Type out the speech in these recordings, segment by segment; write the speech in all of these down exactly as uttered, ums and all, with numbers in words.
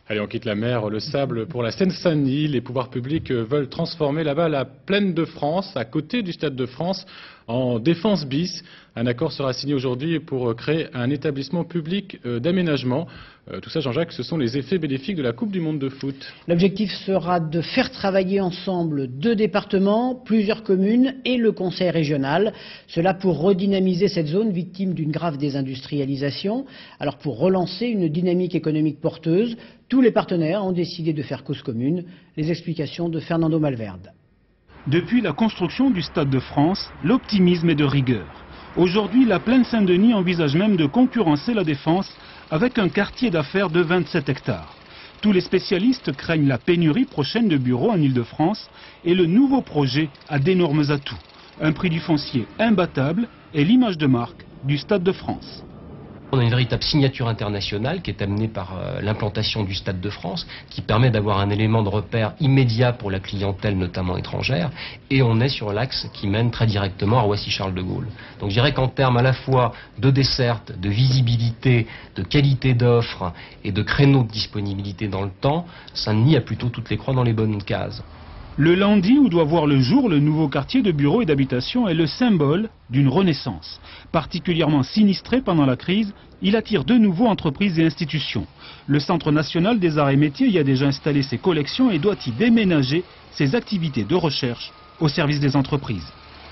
Allez, on quitte la mer, le sable pour la Seine-Saint-Denis. Les pouvoirs publics veulent transformer là-bas la plaine de France, à côté du Stade de France, en défense bis. Un accord sera signé aujourd'hui pour créer un établissement public d'aménagement. Tout ça, Jean-Jacques, ce sont les effets bénéfiques de la Coupe du Monde de foot. L'objectif sera de faire travailler ensemble deux départements, plusieurs communes et le conseil régional. Cela pour redynamiser cette zone victime d'une grave désindustrialisation. Alors pour relancer une dynamique économique porteuse, tous les partenaires ont décidé de faire cause commune. Les explications de Fernando Malverde. Depuis la construction du Stade de France, l'optimisme est de rigueur. Aujourd'hui, la plaine Saint-Denis envisage même de concurrencer la Défense avec un quartier d'affaires de vingt-sept hectares. Tous les spécialistes craignent la pénurie prochaine de bureaux en Île-de-France et le nouveau projet a d'énormes atouts. Un prix du foncier imbattable et l'image de marque du Stade de France. On a une véritable signature internationale qui est amenée par euh, l'implantation du Stade de France, qui permet d'avoir un élément de repère immédiat pour la clientèle, notamment étrangère, et on est sur l'axe qui mène très directement à Roissy-Charles de Gaulle. Donc je dirais qu'en termes à la fois de desserte, de visibilité, de qualité d'offre et de créneaux de disponibilité dans le temps, Saint-Denis a plutôt toutes les croix dans les bonnes cases. Le Landy, où doit voir le jour le nouveau quartier de bureaux et d'habitation, est le symbole d'une renaissance. Particulièrement sinistré pendant la crise, il attire de nouveau entreprises et institutions. Le Centre national des arts et métiers y a déjà installé ses collections et doit y déménager ses activités de recherche au service des entreprises.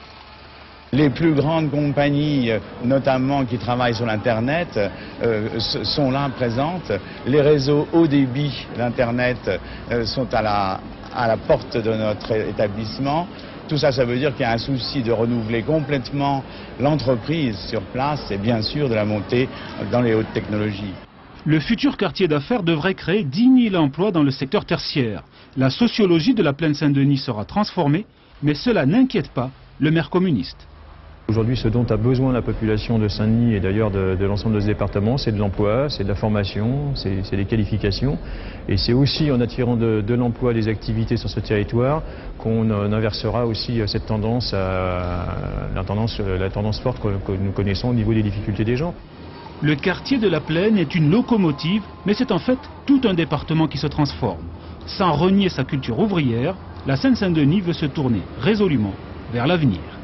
Les plus grandes compagnies, notamment qui travaillent sur l'Internet, euh, sont là présentes. Les réseaux haut débit d'Internet euh, sont à la, à la porte de notre établissement. Tout ça, ça veut dire qu'il y a un souci de renouveler complètement l'entreprise sur place et bien sûr de la montée dans les hautes technologies. Le futur quartier d'affaires devrait créer dix mille emplois dans le secteur tertiaire. La sociologie de la plaine Saint-Denis sera transformée, mais cela n'inquiète pas le maire communiste. Aujourd'hui, ce dont a besoin la population de Saint-Denis et d'ailleurs de, de l'ensemble de ce département, c'est de l'emploi, c'est de la formation, c'est des qualifications. Et c'est aussi en attirant de, de l'emploi, des activités sur ce territoire qu'on inversera aussi cette tendance, à, la, tendance la tendance forte que, que nous connaissons au niveau des difficultés des gens. Le quartier de la Plaine est une locomotive, mais c'est en fait tout un département qui se transforme. Sans renier sa culture ouvrière, la Seine-Saint-Denis veut se tourner résolument vers l'avenir.